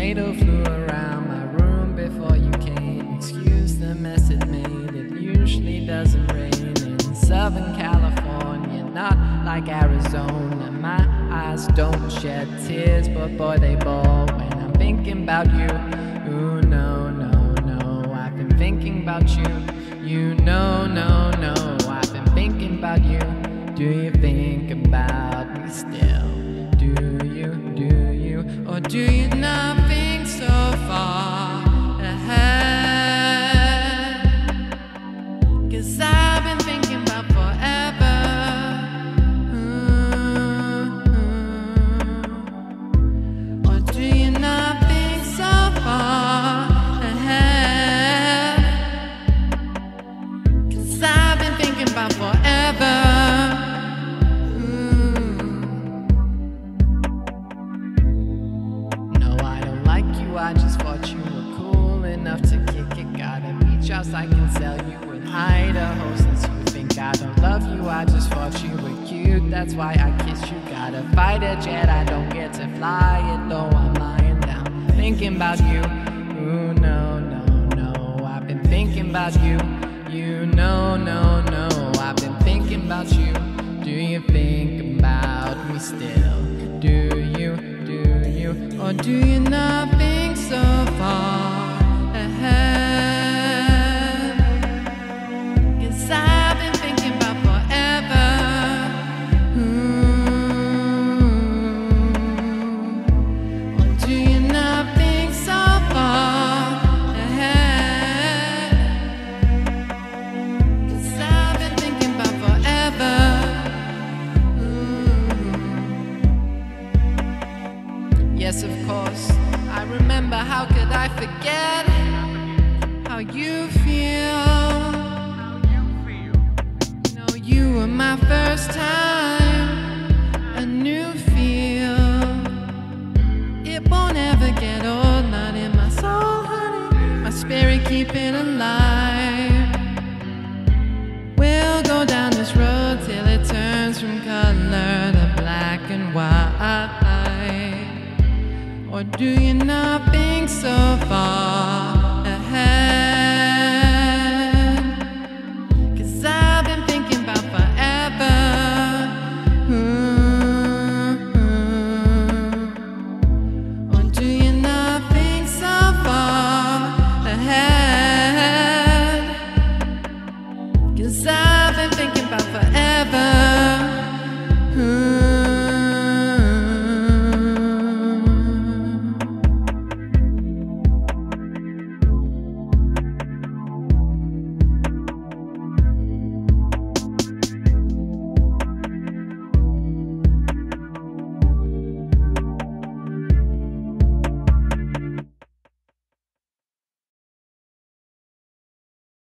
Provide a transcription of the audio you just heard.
tornado flew around my room before you came. Excuse the mess it made, it usually doesn't rain in Southern California, not like Arizona. My eyes don't shed tears, but boy they bawl when I'm thinking about you. Ooh, no, no, no, I've been thinking about you. You know, no, no, I've been thinking about you. Do you think about me still? Do you, or do you not think so far ahead? 'Cause I've been thinking about forever. Or do you not think so far ahead? 'Cause I've been thinking about forever. I just thought you were cool enough to kick it. Got a beach house I can sell you in Idaho. Since you think I don't love you, I just thought you were cute. That's why I kissed you. Got a fighter jet, I don't get to fly it though. I'm lying down thinking about you. Ooh, no, no, no, I've been thinking about you. You know, no, no, I've been thinking about you. Do you think about me still? Do you, or do you not think so far ahead? 'Cause I've been thinking about forever. Or do you not think so far ahead? 'Cause I've been thinking about forever. Yes, of course, I remember. How could I forget how you feel? You know, you were my first time, a new feel. It won't ever get old, not in my soul, honey. My spirit keep it alive. We'll go down this road till it turns from color to black and white. Or do you not think so far